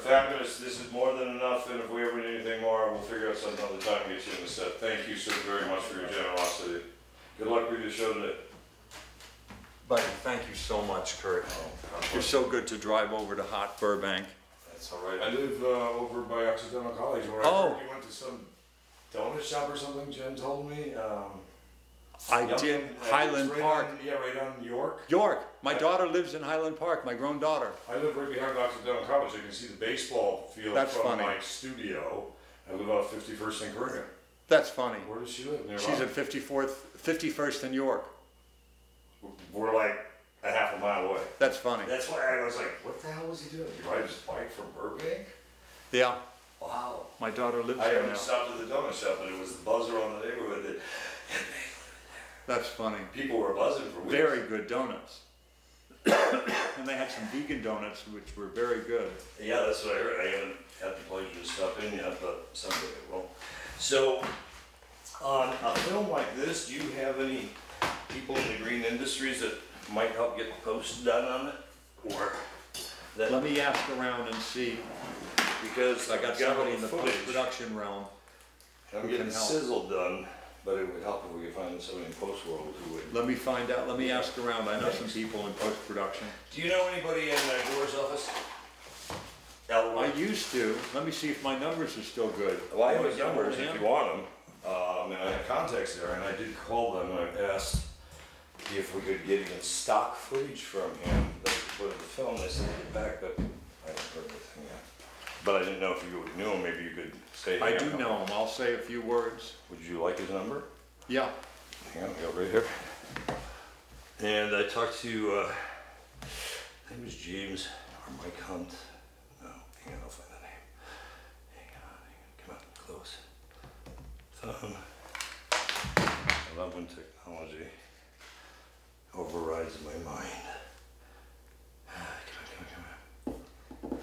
fabulous. This is more than enough, and if we ever need anything more, we'll figure out some other time to get you in the set. Thank you so very much for your generosity. Good luck with your show today. Buddy, thank you so much, Kurt. You're so good to drive over to hot Burbank. That's all right. I live over by Occidental College, where I heard you went to some donut shop or something, Jen told me. I did. Highland Park. Right on York. York. My daughter lives in Highland Park, my grown daughter. I live right behind Occidental College. You can see the baseball field from my studio. I live off 51st and Corrigan. That's funny. Where does she live? Nearby? She's at 51st and York. We're like a half a mile away. That's funny. That's why I was like, what the hell was he doing? He ride his bike from Burbank? Yeah. Wow. My daughter lives there now. I haven't stopped at the donut shop, but it was the buzzer on the neighborhood that That's funny. people were buzzing for weeks. Very good donuts. And they had some vegan donuts, which were very good. Yeah, that's what I heard. I haven't had the pleasure to stop in yet, but someday I will. So, on a film like this, do you have any people in the green industries that might help get the post done on it? Or that, let me ask around and see, because I got somebody in the post-production realm. I'm getting sizzle done, but it would help if we could find somebody in post world who would. Let me find out. Let me ask around. I know some people in post-production. Do you know anybody in Gore's office? I used to. Let me see if my numbers are still good. Well, I have his numbers if you want them. And I have contacts there, and I did call them and I asked if we could get even stock footage from him that we put in the film. They said get back, but I haven't heard anything yet. But I didn't know if you knew him. Maybe you could say. I do know him. I'll say a few words. Would you like his number? Yeah. Hang on, I got it right here. And I talked to, I think it was James or Mike Hunt. No, hang on, I'll find the name. Hang on, come on, close. I love when technology overrides my mind. Come on.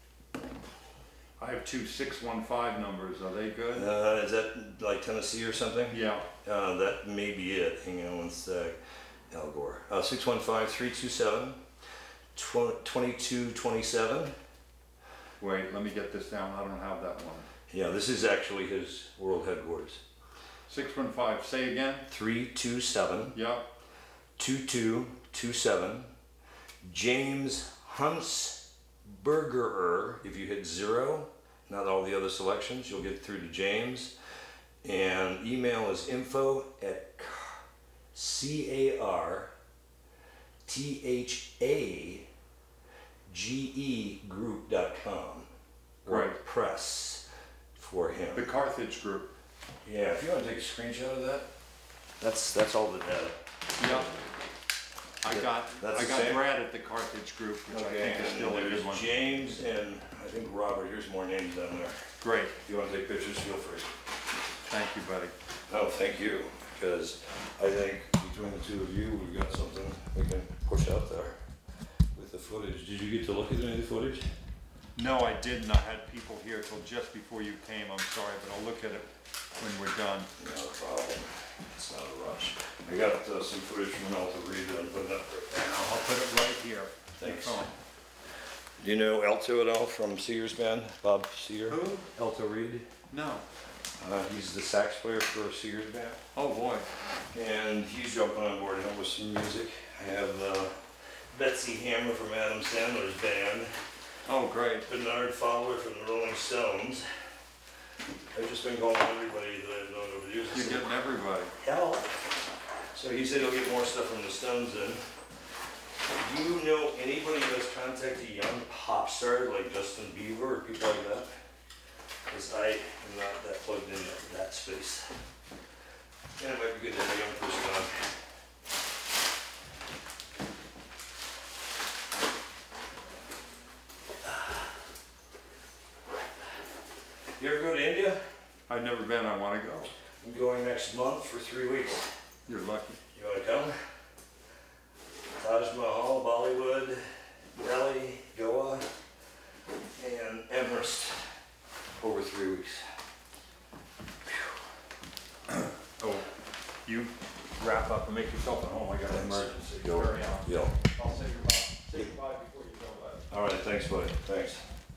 I have two 615 numbers. Are they good? Is that like Tennessee or something? Yeah. That may be it. Hang on one sec. Al Gore. 615-327-2227. Wait, let me get this down. I don't have that one. Yeah, this is actually his world headquarters. 615. Say again. 327. Yeah. 2227. James Huntsberger. If you hit 0, not all the other selections, you'll get through to James. And email is carthageGroup.com. Right. Press for him. The Carthage Group. Yeah, if you want to take a screenshot of that, that's all the data. Yeah. I got Brad at the Carthage Group, which I think is still a good one. James and I think Robert. Here's more names down there. Great. If you want to take pictures, feel free. Thank you, buddy. No, thank you, because I think between the two of you, we've got something we can push out there with the footage. Did you get to look at any of the footage? No, I didn't. I had people here till just before you came. I'm sorry, but I'll look at it when we're done. No problem. It's not a rush. I got some footage from Alta Reed that I'm putting up right now. I'll put it right here. Thanks. Do you know Alto at all from Sears Band? Bob Sear? Who? Alto Reed. No. He's the sax player for Sears Band. Oh boy. And he's jumping on board to help with some music. I have Betsy Hammer from Adam Sandler's band. Oh great. Bernard Fowler from the Rolling Stones. I've just been calling everybody that I've known over the years. You're getting everybody. Hell. So he said he'll get more stuff from the Stones in. Do you know anybody who has contacted young pop stars like Justin Bieber or people like that? Because I am not that plugged into that space. And it might be good to have a young person on. You ever go to India? I've never been. I want to go. I'm going next month for 3 weeks. You're lucky. You want to come? Taj Mahal, Bollywood, Delhi, Goa, and Amherst over 3 weeks. Oh, you wrap up and make yourself at home. I got an emergency. Yo. Carry on. Yo. I'll say goodbye. Say goodbye before you go. All right, thanks, buddy. Thanks.